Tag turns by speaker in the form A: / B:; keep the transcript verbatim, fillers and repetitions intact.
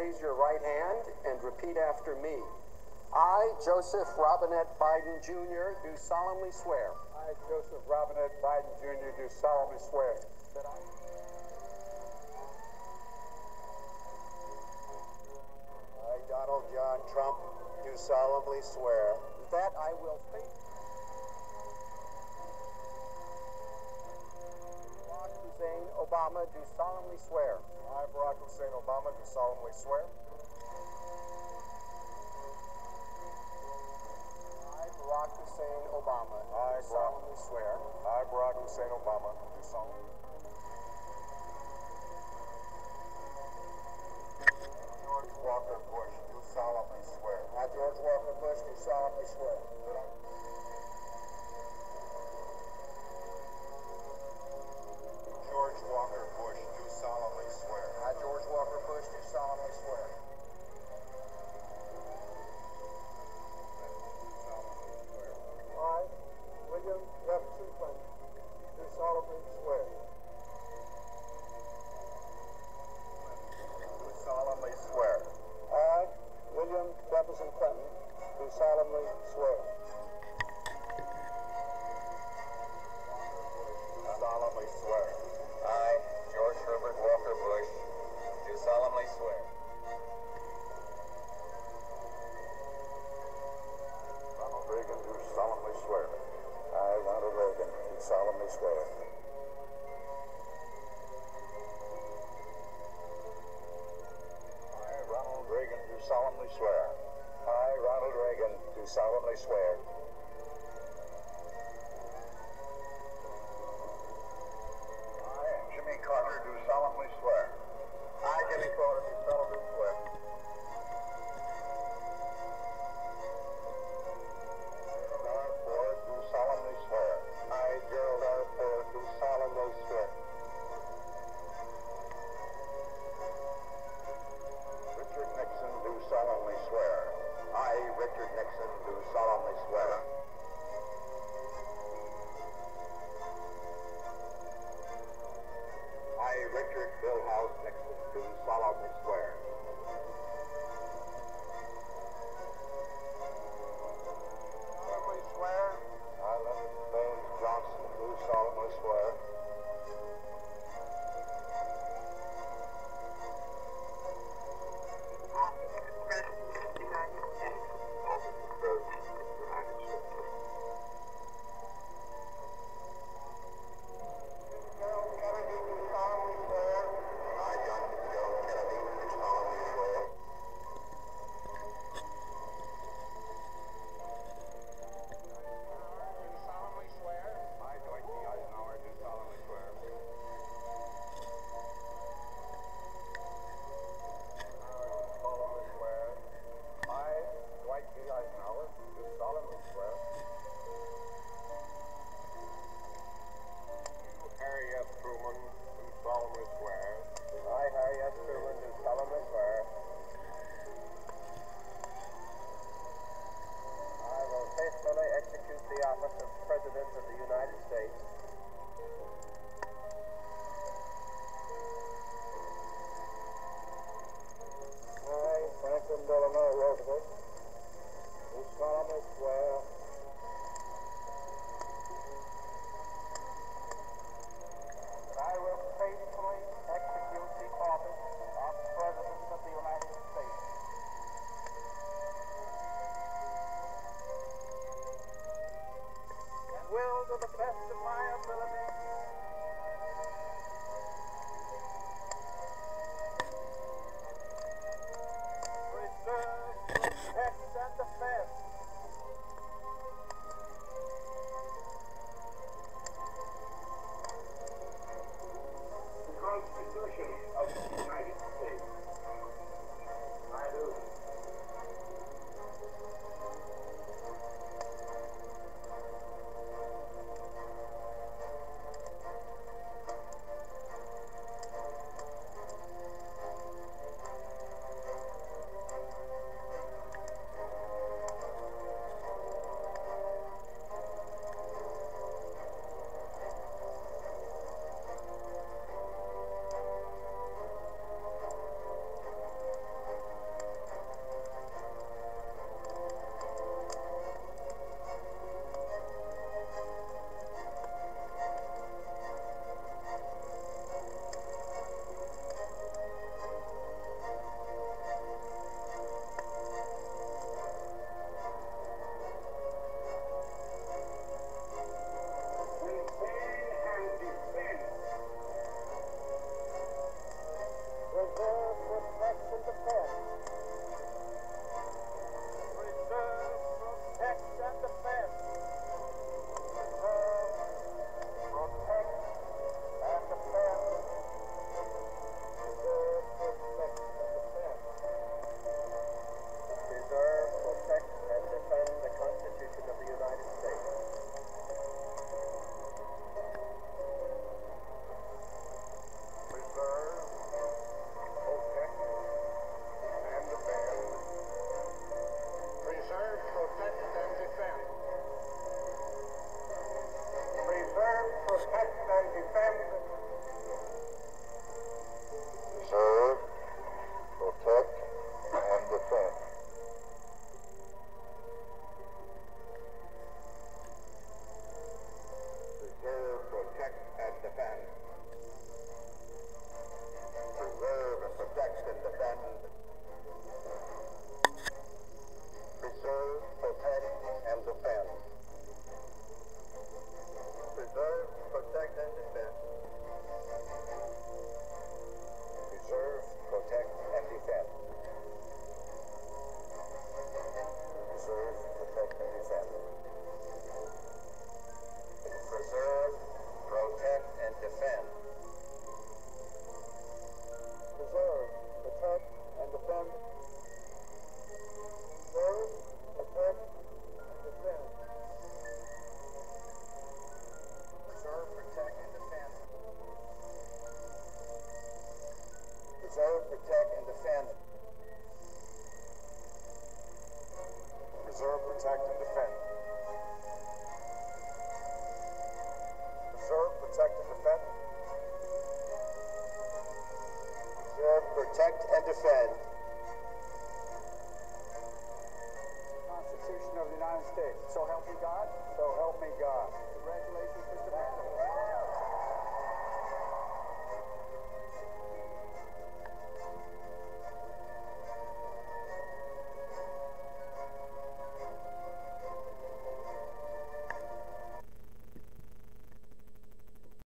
A: raise your right hand and repeat after me. I, Joseph Robinette Biden, Junior, do solemnly swear.
B: I, Joseph Robinette Biden, Junior, do solemnly swear that I...
C: I, Donald John Trump, do solemnly swear
A: that I will faithfully... Barack Hussein Obama, do solemnly swear.
B: I, Barack Hussein Obama, do solemnly swear.
A: I, Barack Hussein Obama,
B: I,
A: do solemnly swear.
B: I, Barack Hussein Obama, do solemnly.
C: George Walker Bush, do solemnly swear.
A: I, George Walker Bush, do solemnly swear.
C: George Walker Bush, do solemnly swear.
A: I, George Walker Bush, do solemnly swear.
B: I, William Jefferson Clinton, do solemnly swear.
C: Do solemnly swear.
B: I, William Jefferson Clinton, do solemnly swear.
C: protect and defend
B: the Constitution of the United States.
A: So help me God.
B: So help me God.